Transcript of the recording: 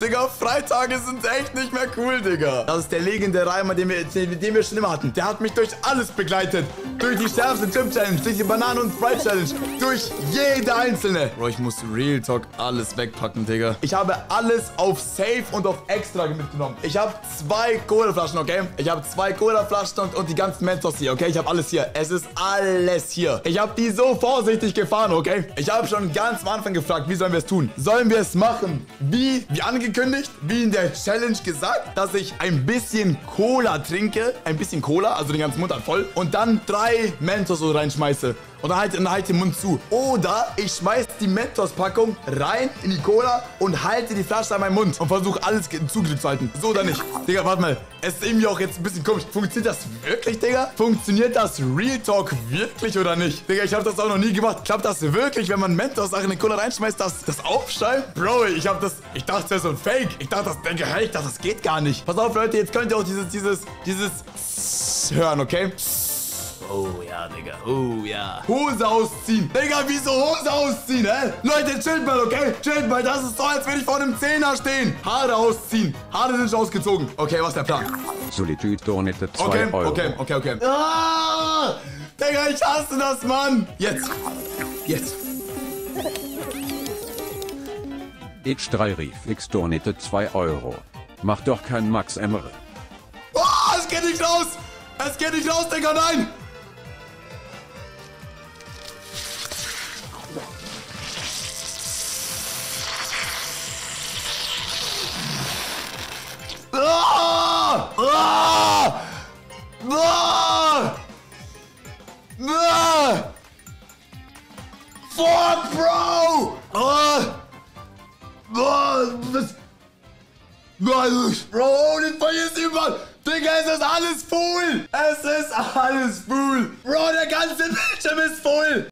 Digga. Freitage sind echt nicht mehr cool, Digga. Das ist der legendäre Eimer, den wir schon immer hatten. Der hat mich durch alles begleitet. Durch die schärfste Chip-Challenge, durch die Bananen- und Sprite-Challenge, durch jede einzelne. Bro, ich muss Real Talk alles wegpacken, Digga. Ich habe alles auf Safe und auf Extra mitgenommen. Ich habe 2 Colaflaschen, okay? Ich habe 2 Colaflaschen und die ganzen Mentos hier, okay? Ich habe alles hier. Es ist alles hier. Ich habe die so vorsichtig gefahren, okay? Ich habe schon ganz am Anfang gefragt, wie sollen wir es tun? Sollen wir es machen? Wie angekündigt, wie in der Challenge gesagt, dass ich ein bisschen Cola trinke. Ein bisschen Cola, also den ganzen Mund voll. Und dann 3 Mentos so reinschmeiße. Und dann halt den Mund zu. Oder ich schmeiß die Mentos-Packung rein in die Cola und halte die Flasche an meinen Mund und versuche alles zugedrückt zu halten. So oder nicht? Digga, warte mal. Es ist irgendwie auch jetzt ein bisschen komisch. Funktioniert das wirklich, Digga? Funktioniert das Real Talk wirklich oder nicht? Digga, ich habe das auch noch nie gemacht. Klappt das wirklich, wenn man Mentos-Sachen in die Cola reinschmeißt, das aufschäumt? Bro, ich dachte, das wäre so ein Fake. Ich dachte, das geht gar nicht. Pass auf, Leute, jetzt könnt ihr auch dieses hören, okay? Oh ja, Digga. Oh ja. Hose ausziehen. Digga, wieso Hose ausziehen, hä? Leute, chillt mal, okay? Chillt mal. Das ist so, als würde ich vor einem Zehner stehen. Haare ausziehen. Haare sind schon ausgezogen. Okay, was ist der Plan? Solitude Donate 2 Euro. Okay. Ah! Digga, ich hasse das, Mann. Jetzt. H3 Rief X Donate 2 Euro. Mach doch kein Max Emre. Oh, es geht nicht raus. Es geht nicht raus, Digga, nein. Ah! Ah! Ah! Ah! Fuck, Bro! Ah! Ah! Was? Bro, den verlierst du überall! Digga, es ist alles full! Es ist alles full! Bro, der ganze Bildschirm ist full!